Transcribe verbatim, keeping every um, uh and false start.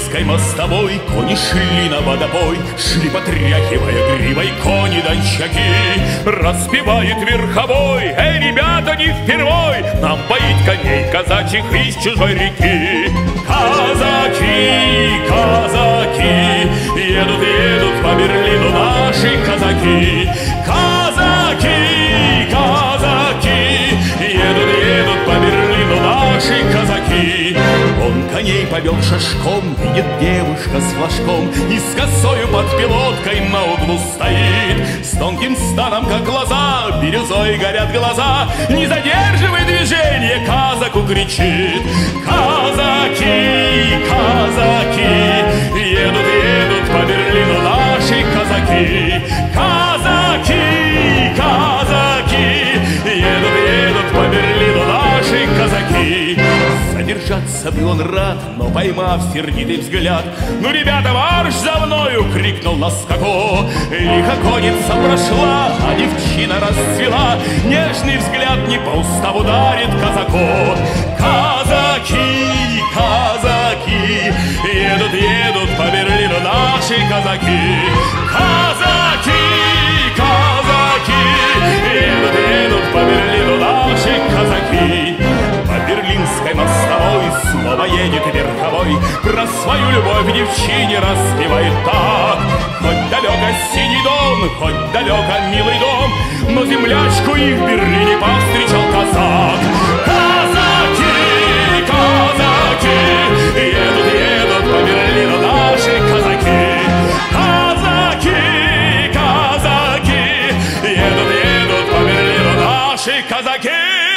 Берлинской мостовой кони шли на водопой, шли, потряхивая гривой кони-дончаки. Распевает верховой: эй, ребята, не впервой нам поить коней казачьих из чужой реки. Казаки, казаки, едут, едут по Берлину наши казаки. Казаки, казаки, едут, едут по Берлину наши казаки. Он коней повел шашком, видит девушка с флажком, и с косою под пилоткой на углу стоит. С тонким станом, как глаза, бирюзой горят глаза. Не задерживай движение, казаку кричит. Казаки, казаки, едут, едут по Берлину наши казаки. Казаки, казаки, едут, едут по Берлину наши казаки. Задержаться был он рад, но поймав сердитый взгляд: ну, ребята, марш за мною! — крикнул на скаку. Лихо конница прошла, а девчина расцвела. Нежный взгляд не по уставу дарит казаку. Казаки, казаки, едут, едут по Берлину наши казаки. Казаки, казаки, едут, едут по Берлину наши казаки. По Берлинской мостовой снова едет верховой, про свою любовь девчине распевает так. Хоть далеко синий дом, хоть далеко милый дом, но землячку и в Берлине повстречал казак. Казаки, казаки, едут, едут по Берлину наши казаки. Казаки, казаки, едут, едут по Берлину наши казаки.